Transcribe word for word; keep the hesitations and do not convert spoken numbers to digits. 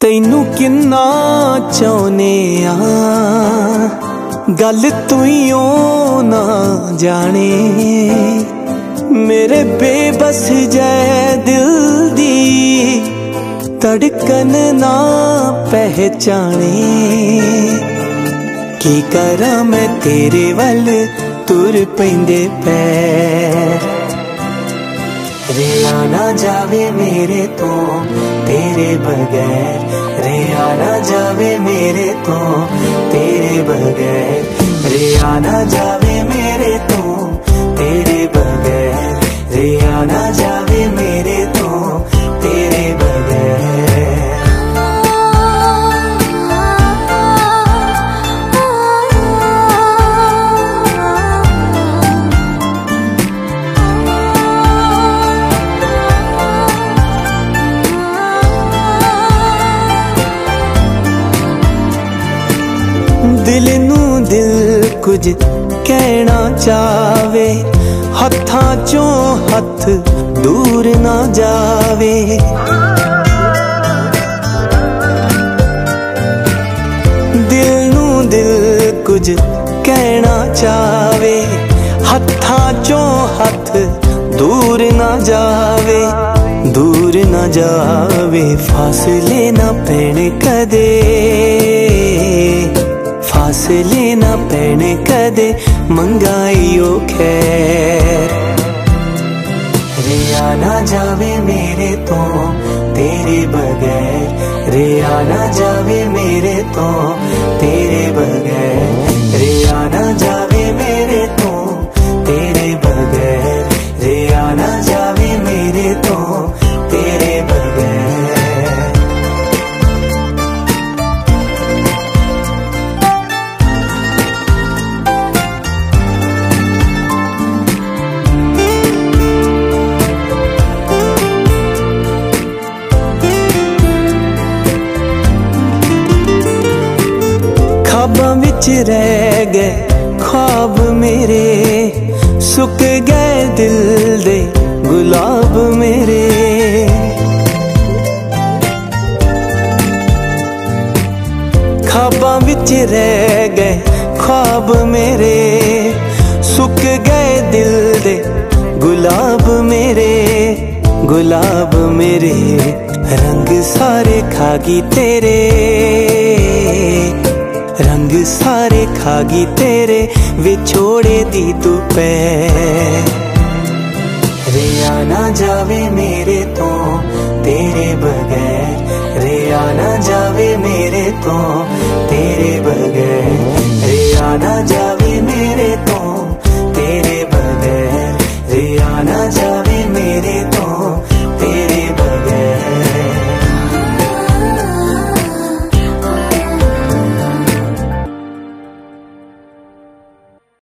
तैनू किन्ना चाहने आ गल तुइयों ना जाने मेरे बेबस जै दिल दी धड़कन ना पहचाने की करा मैं तेरे वल तुर पैंदे पैर रिया ना जावे मेरे तो तेरे बगैर रिया ना जावे मेरे तो तेरे बगैर रिया ना जावे मेरे तो तेरे बगैर रिया ना जावे मेरे तो तेरे बगैर। दिल नू दिल कुछ कहना चावे हत्थां चों हथ दूर ना जावे दिल नू दिल कुछ कहना चावे हत्थां चों हथ दूर ना जावे दूर ना जावे फासले ना पैण कदे फासले ना पैने कदे मंगाइयो खैर रिया ना जावे मेरे तो तेरे बगैर रिया ना जावे मेरे तो तेरे बगैर रिया ना जावे मेरे तो तेरे बगैर रिया ना जावे मेरे तो तेरे बगैर। ख्वाबां विच रह गए ख्वाब मेरे सुक गए दिल दे गुलाब मेरे ख्वाबां विच रह गए ख्वाब मेरे सुक गए दिल दे गुलाब मेरे गुलाब मेरे रंग सारे खागी तेरे रंग सारे खागी तेरे विछोड़े दी दोपहर रिया ना जावे मेरे तो तेरे बगैर रिया ना जावे मेरे तो तेरे बगैर रिया ना जा